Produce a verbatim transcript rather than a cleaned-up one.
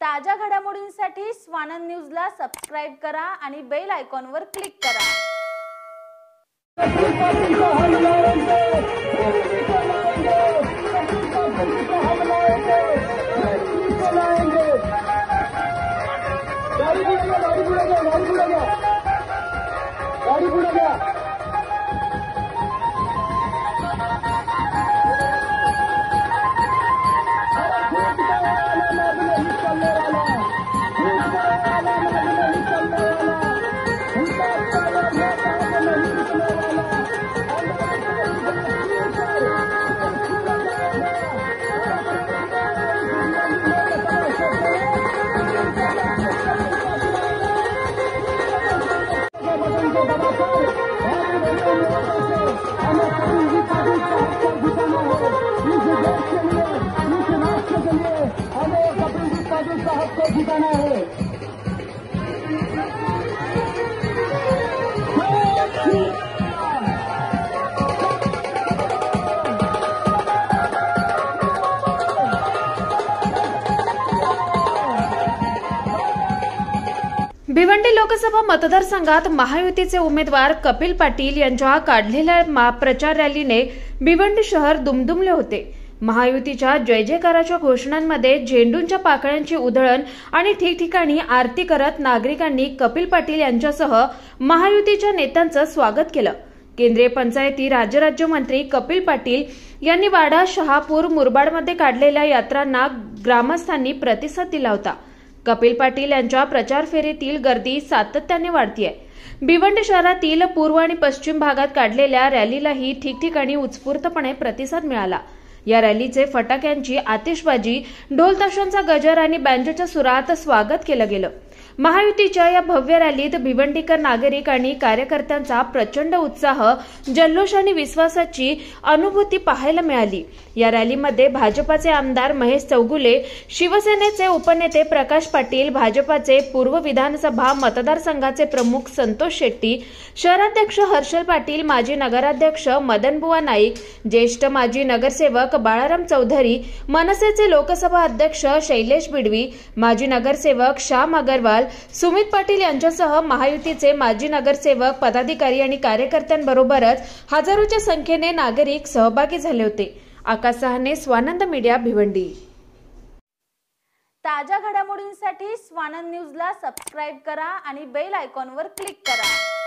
ताज्या घडामोडींसाठी स्वानंद न्यूजला सबस्क्राइब करा आणि बेल आयकॉनवर क्लिक करा। भिवंडी लोकसभा मतदारसंघात महायुतीचे उमेदवार कपिल पाटील यांच्या काढलेल्या प्रचार रॅलीने भिवंडी शहर दुमदुमले होते। महायुतीच्या जय जयकाराच्या घोषणांमध्ये झेंडूंच्या पाकळ्यांची उधळण आणि ठिकठिकाणी आरती करत नागरिकांनी कपिल पाटील यांच्यासह महायुतीच्या नेत्यांचं स्वागत केलं। केंद्रीय पंचायती राज्य राज्यमंत्री कपिल पाटील यांनी वाडा, शहापूर, मुरबाडमध्ये काढलेल्या यात्रांना ग्रामस्थांनी प्रतिसाद दिला होता। कपिल पाटील यांच्या प्रचार फेरीतील गर्दी सातत्याने वाढतीये। भिवंडी शहरातील पूर्व आणि पश्चिम भागात काढलेल्या रॅलीलाही ठिकठिकाणी उत्स्फूर्तपणे प्रतिसाद मिळाला। या रॅलीचे फटाक्यांची आतिषबाजी, ढोल ताशांचा गजर आणि बँजोच्या सुरात स्वागत केलं गेलं। महायुतीच्या या भव्य रॅलीत भिवंडीकर नागरिक आणि कार्यकर्त्यांचा प्रचंड उत्साह, जल्लोष आणि विश्वासाची अनुभूती पाहायला मिळाली। या रॅलीमध्ये भाजपाचे आमदार महेश चौगुले, शिवसेनेचे उपनेते प्रकाश पाटील, भाजपाचे पूर्व विधानसभा मतदारसंघाचे प्रमुख संतोष शेट्टी, शहराध्यक्ष हर्षल पाटील, माजी नगराध्यक्ष मदनबुवा नाईक, ज्येष्ठ माजी नगरसेवक बाळाराम चौधरी, मनसेचे लोकसभा अध्यक्ष शैलेश बिडवी, माजी नगरसेवक श्याम अगरवाल, सुमित पाटील यांच्यासह महायुतीचे माजी नगरसेवक, पदाधिकारी आणि कार्यकर्त्यांबरोबरच हजारोच्या संख्येने नागरिक सहभागी झाले होते। आकाश सहाने, स्वानंद मीडिया, भिवंडी। ताज्या घडामोडींसाठी स्वानंद न्यूजला सबस्क्राइब करा आणि बेल आयकॉनवर क्लिक करा।